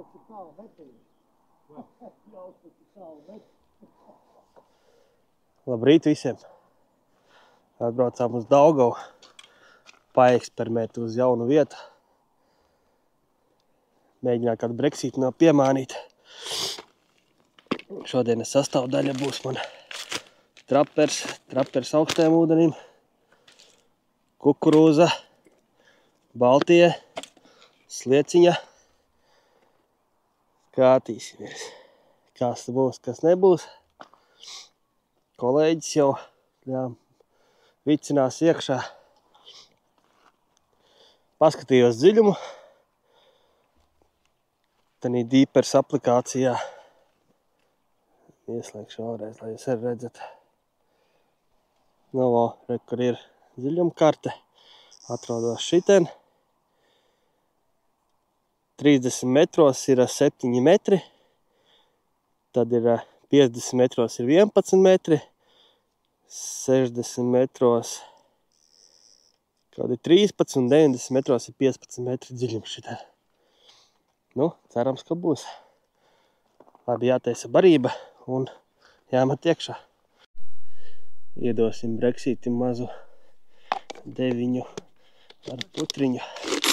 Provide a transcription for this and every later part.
Labrīt visiem! Atbraucām uz Daugavu, paeksperimentēt uz jaunu vietu. Mēģināt kādu breksīti no piemānīt. Šodienas sastāvdaļa būs man trapers augstiem ūdenim, kukurūza, baltie, slieciņa. Skatīsimies, kas būs, kas nebūs. Kolēģis jau vicinās iekšā. Paskatījos dziļumu. Tanī Deepers aplikācijā. Ieslēgšu vēlreiz, lai jūs arī redzat. Nu, re, kur ir dziļuma karte. Atrodos šitien. 30 metros ir 7 metri. Tad ir 50 metros ir 11 metri. 60 metros kaut ir 13 un 90 metros ir 15 metri dziļums šitien. Nu, cerams, ka būs. Labi, jātaisa barība un jāmet iekšā. Iedosim breksīti mazu 9 ar putriņu.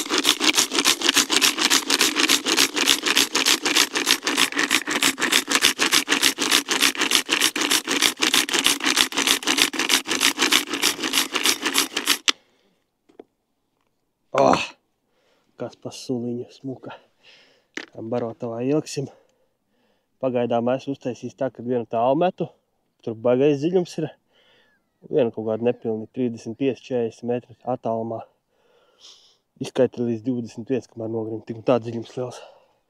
Kas pa suliņu smuka. Barotavā ilgsim. Pagaidām esmu uztaisījis tā, ka vienu tālu metu. Tur baigais dziļums ir. Vienu kaut kādu nepilni 35-40 metri attālumā. Izskaita līdz 21, kamēr nogrim. Tik un tā dziļums liels.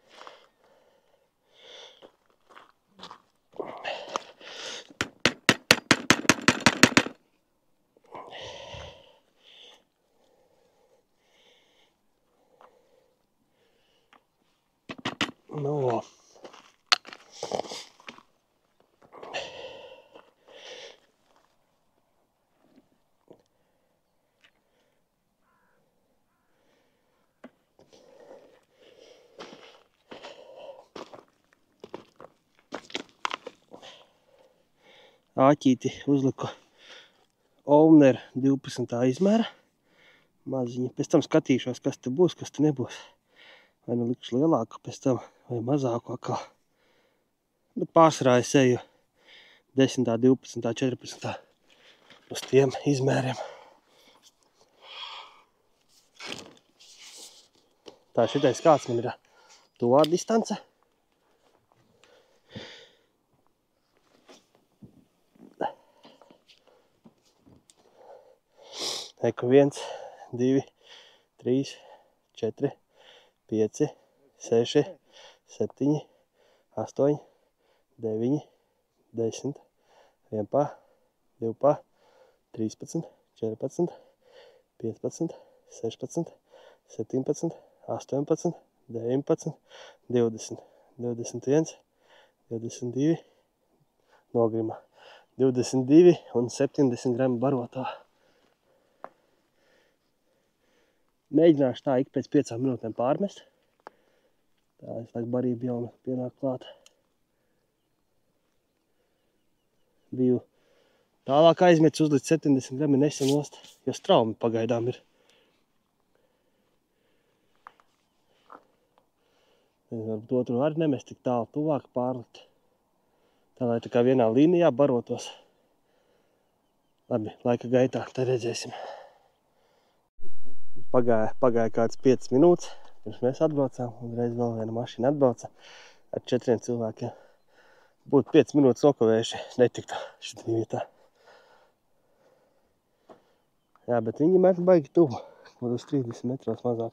Nu, āķīti uzliku Owner 12. izmēra. Maziņa. Pēc tam skatīšos, kas te būs, kas te nebūs. Vai nu likšu lielāku pēc tam, vai mazāku atkal. Bet pārsvarā es eju 10., 12., 14. uz tiem izmēriem. Tā šitais kāds man ir tuvā distance. Eku 1, 2, 3, 4, 5, 6, 7, 8, 9, 10, 11, 12, 13, 14, 15, 16, 17, 18, 19, 20, 21, 22, nogrima, 22 un 70 gramu barotā. Mēģināšu tā ik pēc 5 minūtēm pārmest. Tā es laik barība jau pienāk klāt. Biju tālāk aizmets uzlikt 70 grami nesanost, jo straumi pagaidām ir. Varbūt otru arī nemest tik tālu tuvāk pārlikt. Tā lai tā kā vienā līnijā barotos. Labi, laika gaitā, tad redzēsim. Pagāja kāds 5 minūtes, pirms mēs atbraucām, un reiz vēl viena mašīna atbrauca ar 4 cilvēkiem. Būtu 5 minūtes nokavējuši, netiktu šitā vietā. Jā, bet viņi met baigi tuvu, kaut uz 30 metros mazāk.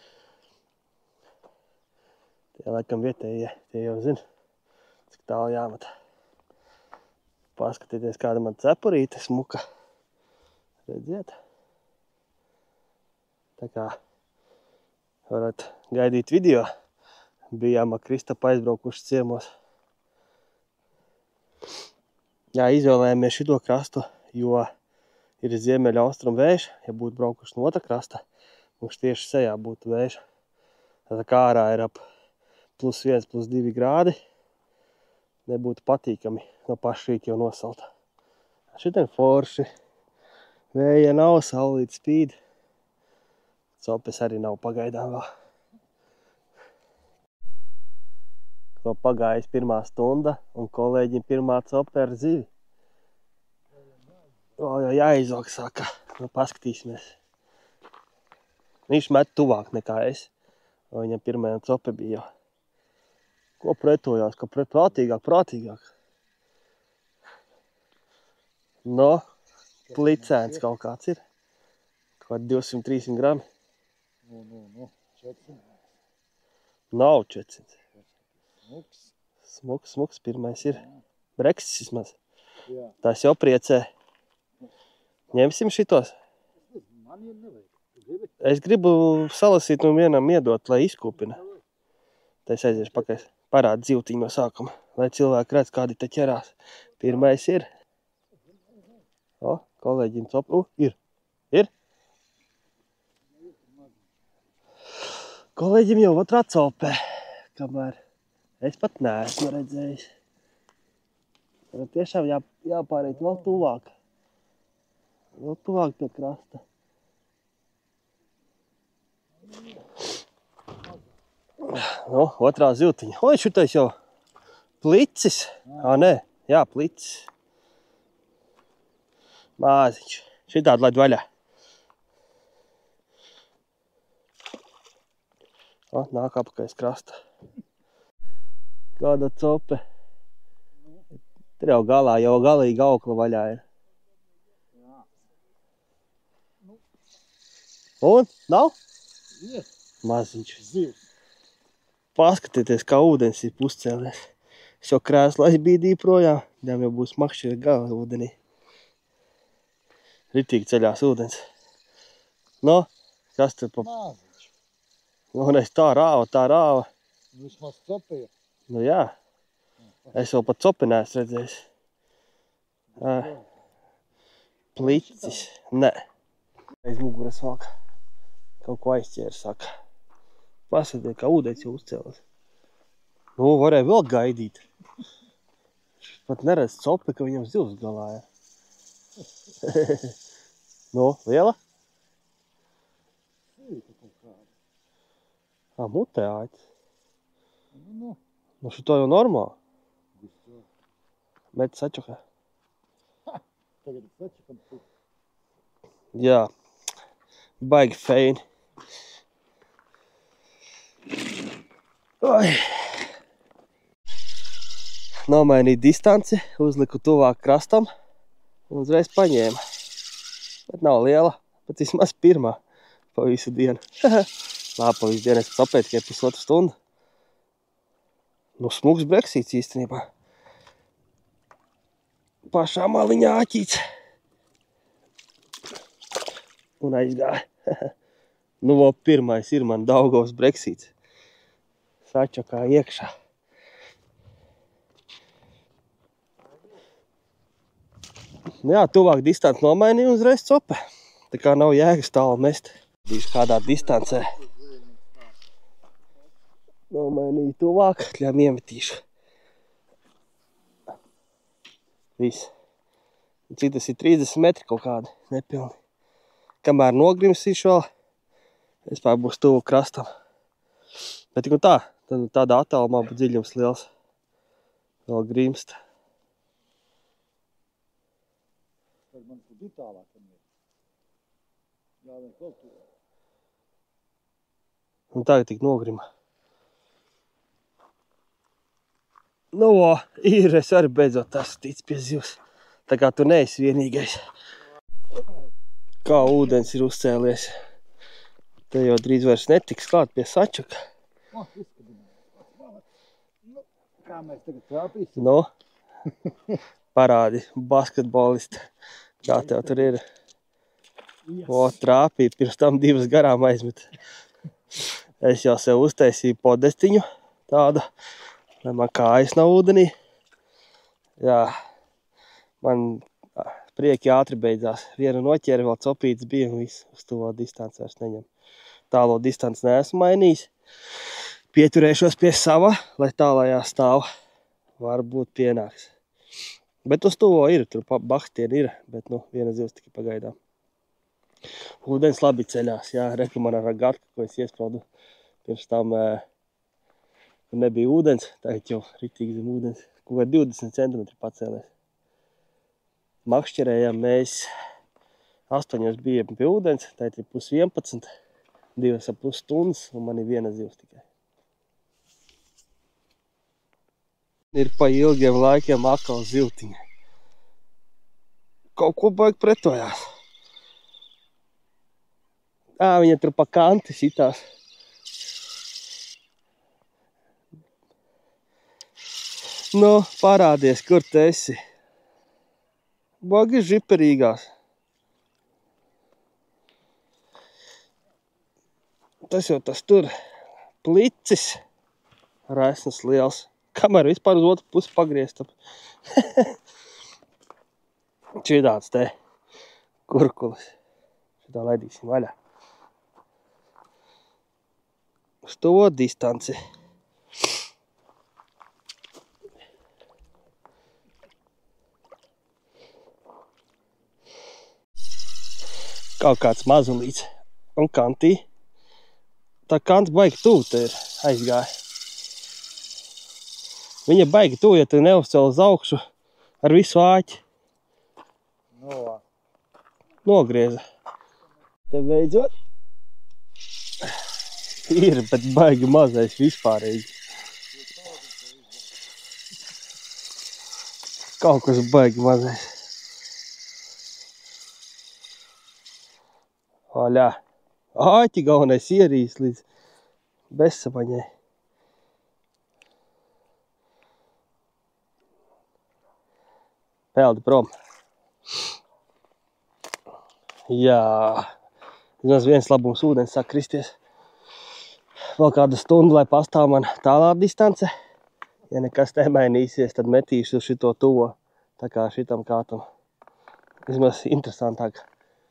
Tie laikam vietējie, tie jau zina, cik tālu jāmet. Paskatieties, kāda man cepurīte smuka. Redziet? Tā kā varat gaidīt video. Bijām ar Kristapu aizbraukuši ciemos. Jā, izvēlējāmies šito krastu, jo ir ziemeļa austrumu vējš. Ja būtu braukuši no otra krasta, mums tieši sejā būtu vējš. Tā kā ārā ir ap +1, +2 grādi. Nebūtu patīkami no paša rīta jau nosalt. Šitien forši. Vēja nav, saulīt spīd. Copes arī nav pagaidām vēl. Ko pagājis 1. stunda un kolēģim 1. cope ar zivi. Vēl jau jāizok saka. Nu, paskatīsimies. Viņš met tuvāk nekā es. Viņam 1. cope bija jau. Ko pretojās? Ko prātīgāk? No, plicēns kaut kāds ir. Kaut 200-300 grami. No, 400. Nav 400. Smuks. Smuks, 1. ir. Breksis vismaz. Jā. Tas jau priecē. Ņemsim šitos. Man jau nevajag. Gribi? Es gribu salasīt un vienam iedot, lai izkūpina. Tad es aiziešu pakaļ. Parāda zivtiņu no sākuma, lai cilvēki redz, kādi te ķerās. 1. ir. O, kolēģim copu. Ir. Kolēģim jau 2. copē, kamēr es pat neesmu redzējis. Tiešām jāpāriet vēl tuvāk. Vēl tuvāk pie krasta. Nu, 2. zivtiņa. Oi, šitais jau plicis. Nē, jā, plicis. Māziņš. Šitādi laid vaļā. Nāk apakais krasta. Kāda cope. Tur jau galā, jau galīgi aukla vaļā ir. Un? Nav? Ir. Maziņš. Zivs. Paskatieties, kā ūdens ir puscēlies. Es jau krēslu aizbīdīju projām. Viņam jau būs makšķi gala ūdenī. Ritīgi ceļās ūdens. No, kas tur pa... Māziņš. Un es tā rāva. Vismaz copēja. Nu jā. Es vēl pat copi neesmu redzējis. Plicis. Nē. Aiz muguras valk. Kaut ko aizķēra, saka. Pasadiet, kā ūdens jau uzcēlas. Nu, varēja vēl gaidīt. Pat neredz copi, ka viņam zivs galā ir. Nu, liela? Mutē āķis. Nu, šito jau normāli. Met sačukā. Tagad sačukam tik. Jā. Baigi feini. Oi. Nomainīju distanci, uzliku tuvāk krastam un uzreiz paņēma. Bet nav liela, bet vismaz 1. pa visu dienu. Labi, pa visu dienu es copēju tikai 1,5 stundu. Nu, smuks breksīts īstenībā. Pašā maliņā āķīts. Un aizgāja. Nu, vēl 1. ir man Daugavas breksīts. Sačakā iekšā. Nu jā, tuvāk distanci nomainīju uzreiz cope. Tā kā nav jēgas tālu mest. Būs kādā distancē. Nomainīju tuvāk, ļām iemetīšu. Viss. Cik tas ir 30 metri kaut kādi, nepilni. Kamēr nogrimsīšu vēl, vispār būs tuvu krastam. Bet tik un tā, tādā attālumā būs dziļums liels. Vēl grimst. Tad man tur tālākam ir. Jā, vien kaut tur. Un tagad tik nogrima. Nu, ir, es arī beidzot esmu tic pie zivs. Tā kā tu neesi vienīgais. Kā ūdens ir uzcēlies. Te jau drīz vairs netiks klāt pie sačaka. Kā mēs tagad trāpīsim? Nu, parādi, basketbolisti. Kā tev tur ir? O, trāpīja, pirms tam 2 garām aizmet. Es jau sev uztaisīju podestiņu tādu, lai man kājas nav ūdenī. Jā, man prieki ātri beidzās. Vienu noķēri, vēl copīts bija un viss uz to distanci vairs neņem. Tālo distanci neesmu mainījis. pieturēšos pie sava, lai tālājā stāv. Varbūt pienāks. Bet uz tuvo ir, tur bahtieni ir, bet nu viena zivs tikai pagaidām. Ūdens labi ceļās, jā, reku man ar gatku, ko es iespraudu. Pirms tam nebija ūdens, tagad jau ritīgi zem ūdens. Kaut kā 20 centimetri pacēlēs. Makšķerējām mēs 8 bijām pie ūdens, tagad ir 10:30, 2,5 stundas, un man ir viena zivs tikai. Ir pa ilgiem laikiem atkal zivtiņa. Kaut ko baigi pretojās. Viņa tur pa kanti sitās. Nu, parādies, kur tu esi. Baigi žiperīgās. Tas jau tas tur plicis. Raisnas liels. Kamēr vispār uz otru pusi pagriezt. Šitāds te kurkulis. Šitā laidīsim vaļā. Uz to distanci. Kaut kāds mazulīts un kantī. Tā kanta baigi tuvu te ir aizgāja. Viņa baigi tuvu, ja tu neuzcēl uz augšu ar visu āķi. Nogrieza. Te beidzot. Ir, bet baigi mazais vispārīgi. Kaut kas baigi mazais. Oļā. Āķi galvenais ierīs līdz bezsapaņai. Peldi prom. Jā. Vismaz viens labums ūdens sāk kristies. Vēl kādu stundu, lai pastāv man tālā distance. Ja nekas nemainīsies, tad metīšu uz šito tuvo. Tā kā šitam kātam. Vismaz interesantāk.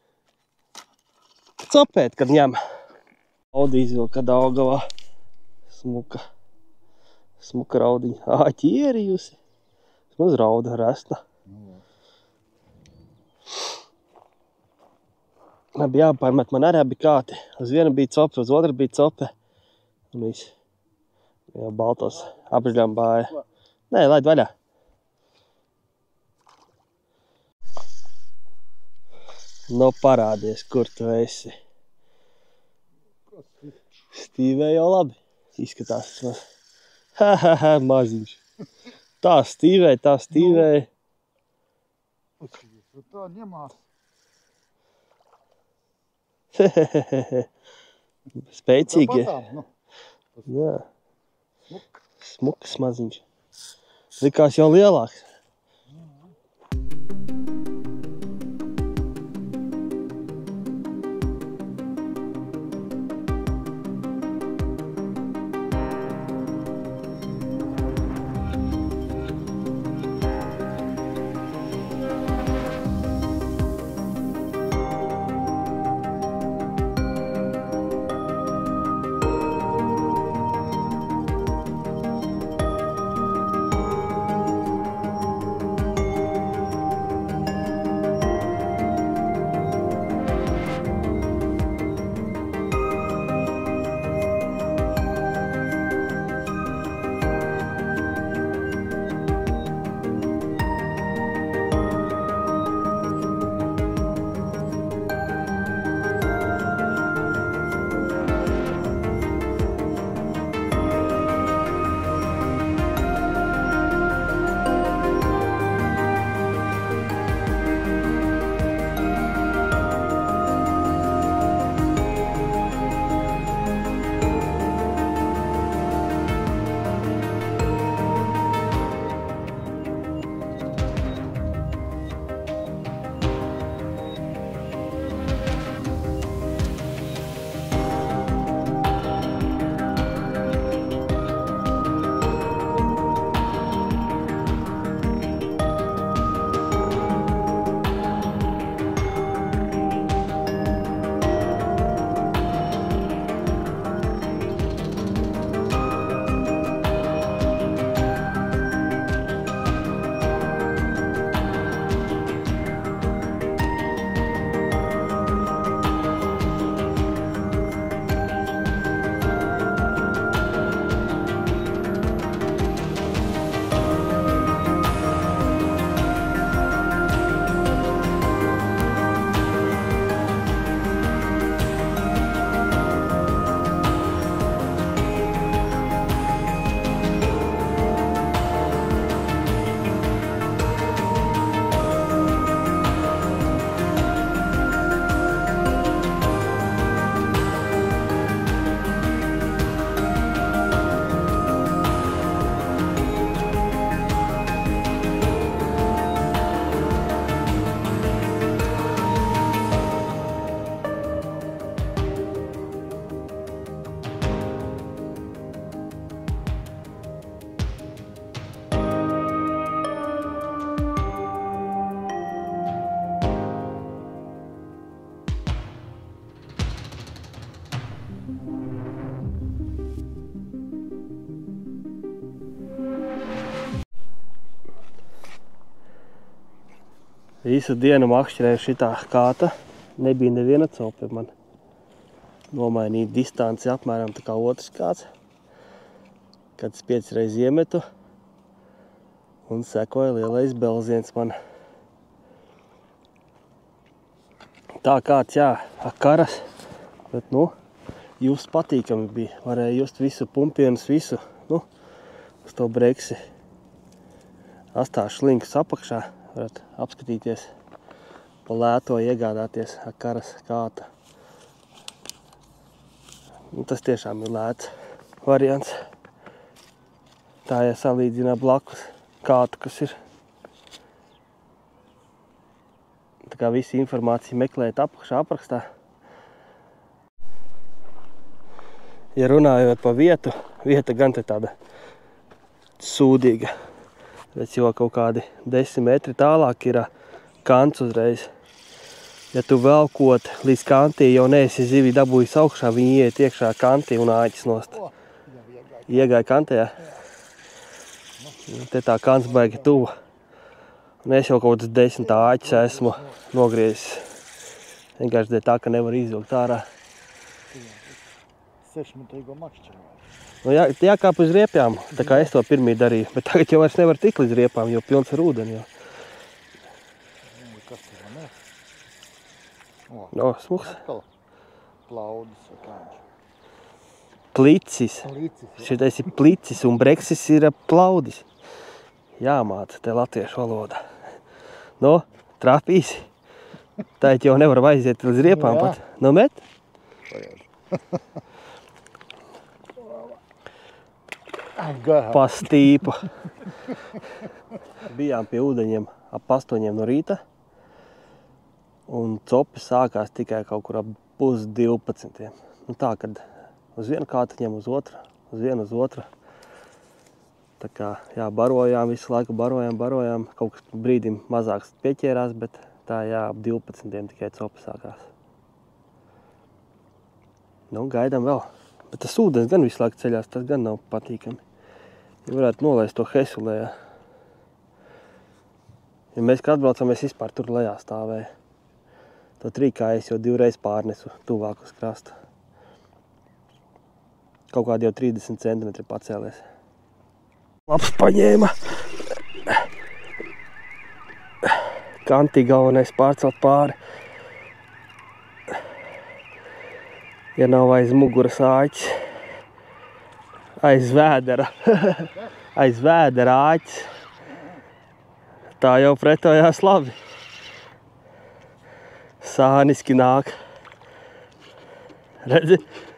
Copēt, kad ņem. Audi izvilka Daugavā. Smuka raudiņa. Āķi ierijusi. Vismaz rauda resna. Bija jāpārmet, man arī bija kāti. Uz vienu bija cope, uz otru bija cope. Un viss. Jau baltos apžļām bāja. Nē, laid vaļā. Nu, parādies, kur tu esi. Stīvē jau labi. Izskatās vismaz. Ha, maziņš. Tā stīvē. Tā ņemās. Spēcīgi. Nu. Jā. Smuks maziņš. Likās jau lielāks. Visu dienu makšķerēju šitā kāta. Nebija neviena cope man. Nomainīja distanci apmēram tā kā otrs kāds. Kad es 5 reiz iemetu. Un sekoja lielais belziens man. Tā kāds, jā, karas. Bet, nu, just patīkami bija. Varēja just visu pumpienus, visu, nu, uz to breksi. Astāšu linkus apakšā. Varat apskatīties, pa lēto iegādāties karas kāta. Nu, tas tiešām ir lēts variants. Tā, ja salīdzinā blakus kātu, kas ir. Tā kā visu informāciju meklēt apakšā aprakstā. Ja runājot pa vietu, vieta gan te tāda sūdīga. Bet jo kaut kādi 10 metri tālāk ir kants uzreiz. Ja tu velkot līdz kantī, jau neesi zivi dabūjis augšā, viņi ieiet iekšā kantī un āķis nost. Iegāja kantē, jā. Te tā kants baigi tuva. Un es jau kaut kāds 10 āķis esmu nogriezis. Vienkārši dēļ tā, ka nevar izvilkt ārā. 6-metrīgo makšķerēju. Nu, jākāp uz riepjām, tā kā es to pirmī darīju. Bet tagad jau vairs nevar tikt līdz riepām, jo pilns ar ūdeni jau. Kas tur man ir? No, smuks. Atkal plaudis vai kāds. Plicis. Plicis, jā. Šitais ir plicis un breksis ir plaudis. Jāmāca te latviešu valoda. No, trāpīsi. Tā jau nevar aiziet līdz riepām pat. No, met? Pa stīpu. Bijām pie ūdeņiem ap 8 no rīta. Un copi sākās tikai kaut kur ap 11:30. Nu tā, kad uz vienu kātu ņem uz otru, uz vienu uz otru. Tā kā, jā, barojām, visu laiku barojām. Kaut kas brīdim mazāks pieķērās, bet tā, jā, ap 12 tikai copi sākās. Nu, gaidām vēl. Bet tas ūdens gan visu laiku ceļās, tas gan nav patīkami. Ja varētu nolaist to hesu lejā. Ja mēs, kad atbraucām, mēs vispār tur lejā stāvēja. To trīkājas jau 2 reiz pārnesu tuvāk uz krastu. Kaut kādi jau 30 centimetri pacēlies. Labs paņēma. Kantī galvenais pārcelt pāri. Ja nav aiz muguras āķis. Aiz vēdera. Aiz vēdera āķis. Tā jau pretojās labi. Sāniski nāk. Redzi?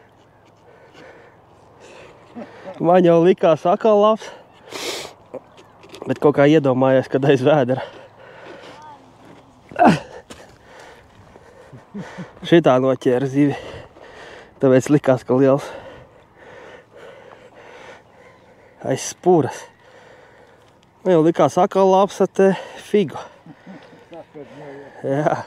Man jau likās atkal labs. Bet kaut kā iedomājās, kad aiz vēdera. Šitā noķēra zivi. Tāpēc likās, ka liels. Aiz spūras. Man jau likās atkal labs ar te figu. Jā.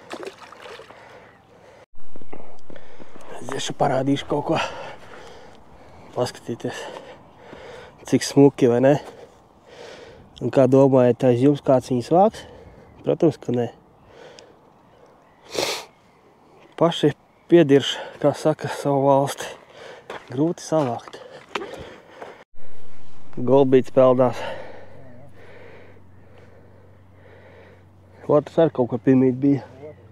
Es parādīšu kaut ko. Paskatīties, cik smuki, vai ne? Un kā domājat, aiz jums kāds viņus vāks? Protams, ka ne. Paši piedirš, kā saka, savu valsti. Grūti savākt. Golbīts peldās. Otrs arī kaut kur pirmīt bija.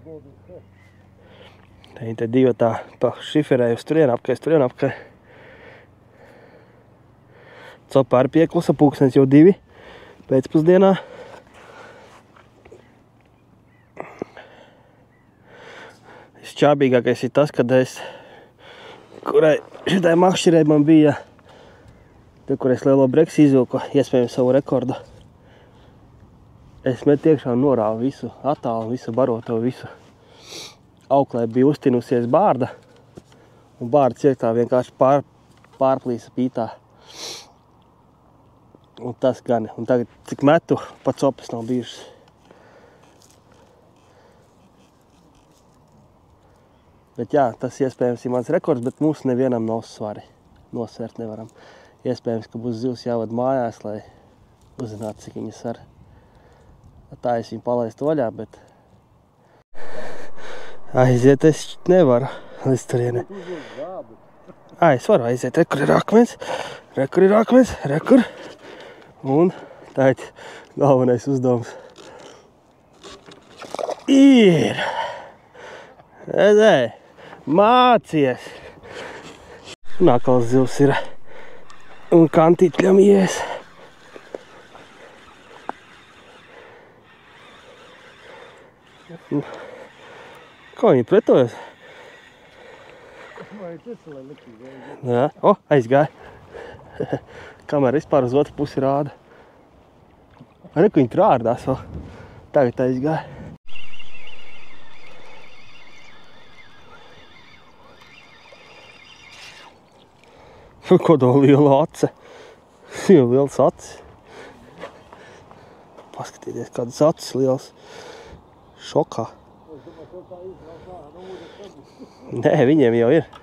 Te divi tā pa šiferēju uz turien apkai. Copa arī pieklusa, pulkstens jau 2 pēcpusdienā. Šķābīgākais ir tas, kad kurai šitai makšķerei man bija, kur es lielo breksi izvilku, iespējams savu rekordu. Es metu iekšā un norāvu visu attālu, visu baroto, visu. Auklē bija uztinusies bārda, un bārda ciektā vienkārši pārplīsa pītā. Un tas gan. Un tagad, cik metu, pat copas nav bijušas. Bet jā, tas iespējams ir mans rekords, bet mums nevienam nav svari. Nosvērt nevaram. Iespējams, ka būs zivs jāvada mājās, lai uzzinātu, cik viņas ar. Tā es viņu palaistu vaļā, bet aiziet es nevaru līdz turienē. Es varu aiziet, re, kur ir akmens, re, kur. Un tā ir galvenais uzdevums. Ir! Redzēji, mācies! Nākals zivs ir un kantītļam ies. Kā viņi pretojas? Jā, aizgāja. Kamēr vispār uz otru pusi rāda. Arī, ka viņi trārdās vēl. Tagad aizgāja. Ko to liela ace? Jau liels acis. Paskatieties, kādas acis liels. Šokā. Nē, viņiem jau ir.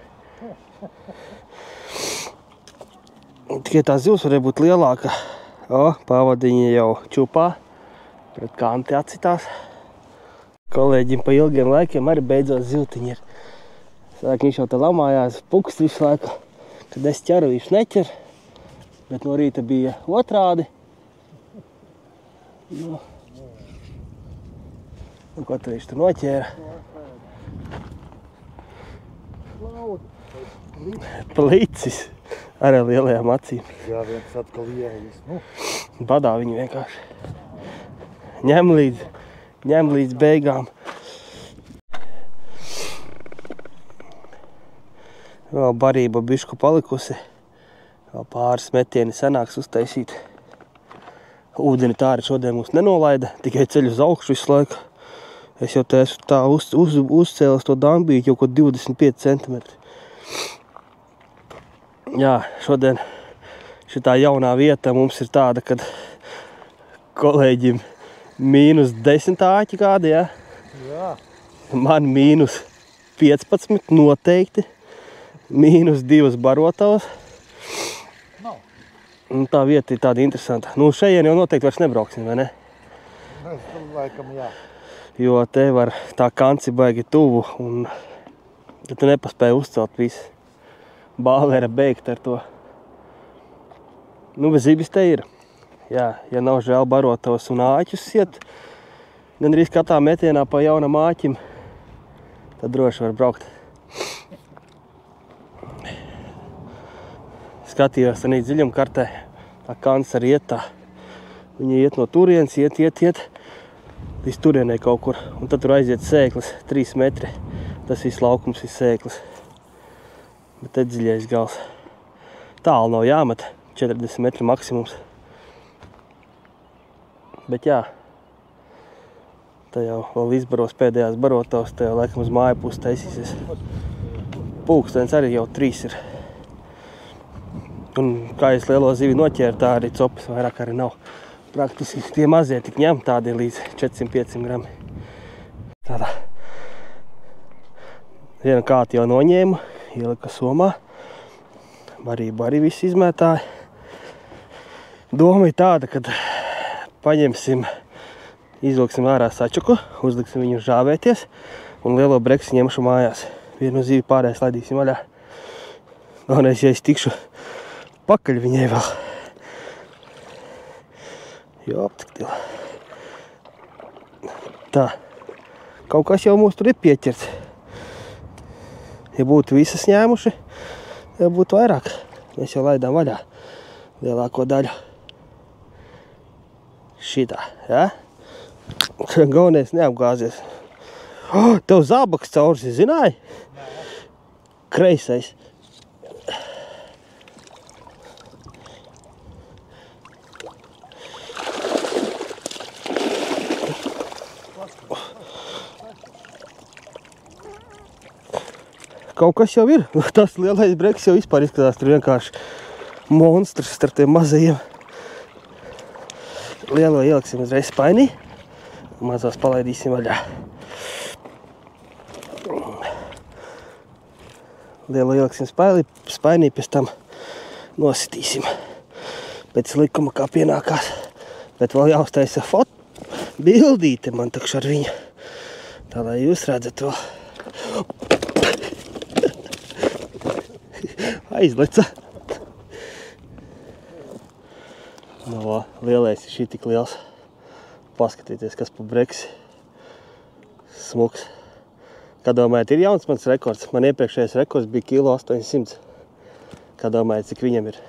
Tikai tā zivs varēja būt lielāka. Pavadiņi jau čupā. Pret kanti acitās. Kolēģim pa ilgiem laikiem arī beidzot zivtiņi ir. Sāk viņš jau te lamājās, pukst visu laiku. Kad es ķeru, viņš neķer. Bet no rīta bija otrādi. Nu, ko tad viņš tur noķēra? Plicis ar lielajām acīm. Jā, viens atkal ieejas. Badā viņu vienkārši. Ņem līdz beigām. Vēl barība bišku palikusi. Vēl pāris metieni senāks uztaisīt. Ūdeni tā arī šodien mums nenolaida, tikai ceļ uz augšu visu laiku. Es jau te esmu tā uzcēlis to dambīti jau kaut 25 centimetri. Jā, šodien šitā jaunā vieta mums ir tāda, kad kolēģim -10 āķi kādi, jā? Jā. Man -15 noteikti. -2 barotavas. Nav. Un tā vieta ir tāda interesanta. Nu, šeit jau noteikti vairs nebrauksim, vai ne? Es laikam, jā. Jo te var tā kanci baigi tuvu un tu nepaspēji uzcelt visu. Bālera beigt ar to. Nu, bez zibis te ir. Jā, ja nav žēl barotavas un āķus iet, gandrīz katrā metienā pa jaunam āķim, tad droši var braukt. Skatījos tanī dziļumkartē, tā kants arī iet tā. Viņa iet no turienes, iet līdz turienei kaut kur. Un tad tur aiziet sēklis, 3 metri. Tas viss laukums ir sēklis. Bet te dziļais gals. Tālu nav jāmet, 40 metri maksimums. Bet jā, te jau vēl izbaros pēdējās barotavas, te jau laikam uz māju pusi taisīsies. Pulkstenis arī jau 3 ir. Un kā es lielo zivi noķēru, tā arī copas vairāk arī nav. Praktiski tie mazie tik ņem tādi līdz 400-500 grami. Tādā. Vienu kāti jau noņēmu, ielika somā. Barību arī viss izmētāja. Doma ir tāda, kad paņemsim, izvilksim ārā sačuku, uzliksim viņu žāvēties un lielo breksi ņemšu mājās. Vienu zivi pārējais laidīsim vaļā. Galvenais, ja es tikšu pakaļ viņai vēl. Jop, tik dīla. Tā. Kaut kas jau mūs tur ir pieķerts. Ja būtu visas ņēmuši, ja būtu vairāk. Mēs jau laidām vaļā lielāko daļu. Šitā, jā? Galvenais neapgāzies. Tev zābaks caurs, zināji? Kreisais. Kaut kas jau ir. Tas lielais breks jau vispār izskatās tur vienkārši monstrs starp tiem mazajiem. Lielo ieliksim uzreiz spainī. Mazās palaidīsim vaļā. Lielo ieliksim spainī, pēc tam nositīsim. Pēc likuma kā pienākās. Bet vēl jāuztaisa bildīte man takš ar viņu. Tā, lai jūs redzat vēl. Aizleca. No, lielais ir šī tik liels. Paskatieties, kas pa breksi. Smuks. Kā domājat, ir jauns mans rekords? Man iepriekšējais rekords bija 800 kg. Kā domājat, cik viņam ir?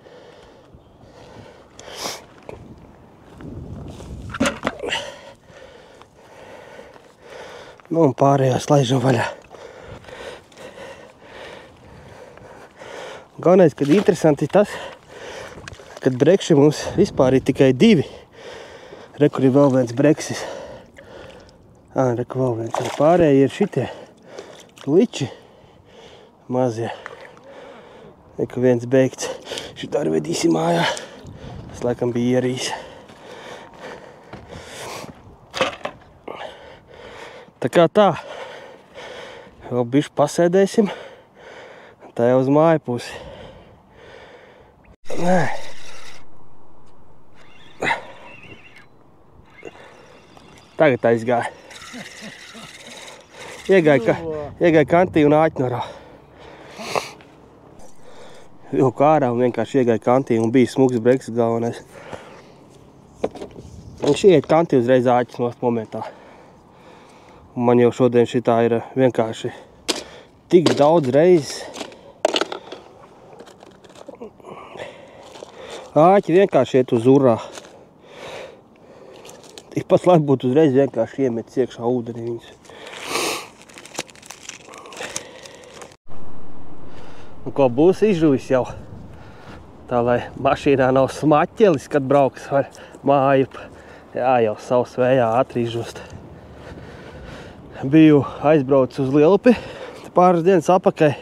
Nu, un pārējās laižam vaļā. Galvenais, kad interesanti ir tas, kad brekši mums vispār ir tikai 2. Rekur ir vēl viens breksis. Rekur vēl viens. Pārējie ir šitie pliči mazie. Rekur viens beigts. Šitā arī vedīsim mājā. Tas laikam bija ierīs. Tā kā tā. Vēl bišķi pasēdēsim. Tā jau uz māju pusi. Nē. Tagad aizgāja. Iegāja kantī un āķnorā. Vilku ārā un vienkārši iegāja kantī un bija smugs breksis galvenais. Un šī iet kantī uzreiz āķis nost momentā. Un man jau šodien šitā ir vienkārši tik daudz reizes. Āķi vienkārši iet uz urā. Tikpat labi būtu uzreiz vienkārši iemetis iekšā ūdenī viņus. Un ko būs izžuvis jau? Tā, lai mašīnā nav smaķelis, kad brauks ar māju. Jā, jau savs vējā ātri izžust. Biju aizbraucis uz Lielupi, pāris dienas apakai.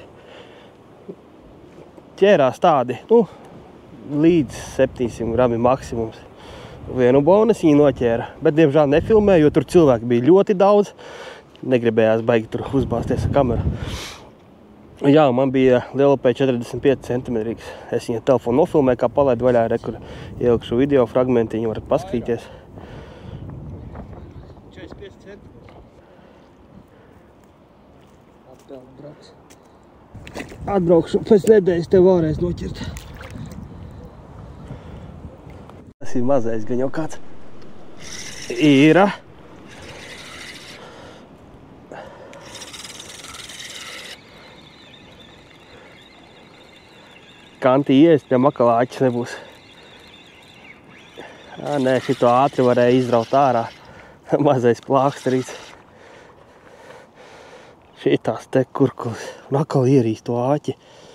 Ķērās tādi, līdz 700 grami maksimums. Vienu bonesiņu noķēra, bet diemžēl nefilmēju, jo tur cilvēki bija ļoti daudz. Negribējās baigi tur uzbāzties ar kameru. Jā, man bija Lielupē 45 cm. Es viņu telefonu nofilmēju, kā palaidu vaļā, rekur ielikšu video fragmentiņu, varat paskatīties. 45 cm. Atbraukšu, pēc nedēļas tev vēlreiz noķert. Tas ir mazais gan jau kāds. Ir. Kantī iest, ja makalāķis nebūs. Nē, šito ātri varēja izraut ārā. Mazais plāksterīts. Šitās te kurkulis. Un atkal ierīs to āķi.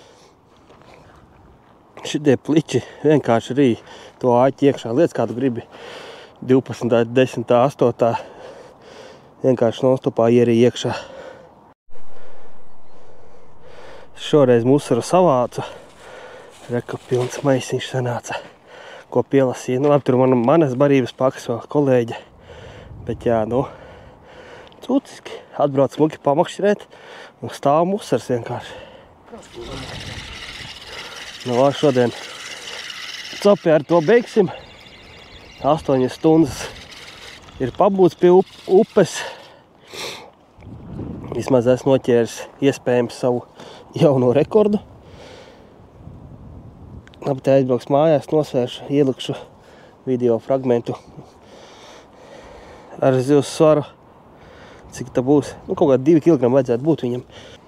Šitie pliči vienkārši arī to āķi iekšā. Liec, kādu gribi. 12, 10, 8. Vienkārši nostopā ierī iekšā. Šoreiz musaru savācu. Reku pilns maisiņš sanāca, ko pielasīja. Labi, tur manas barības pakas vēl kolēģi. Bet jā, cūciski. Atbrauc smuki pamakšķirēt un stāv musars vienkārši. Šodien copi ar to beigsim. 8 stundas ir pabūts pie upes. Vismaz esmu noķēris iespējams savu jauno rekordu. Labi, te aizbrauks mājās, nosvēršu, ielikšu video fragmentu ar zivs svaru, cik tā būs. Kaut kā 2 kg vajadzētu būt viņam.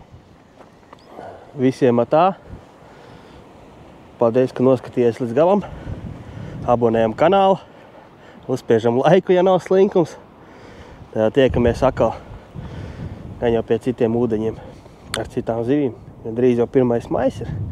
Visiem tā. Paldies, ka noskatījies līdz galam. Abonējam kanālu. Uzspiežam laiku, ja nav slinkums. Tā tiekamies atkal. Gan jau pie citiem ūdeņiem ar citām zivīm. Drīz jau 1. maijs ir.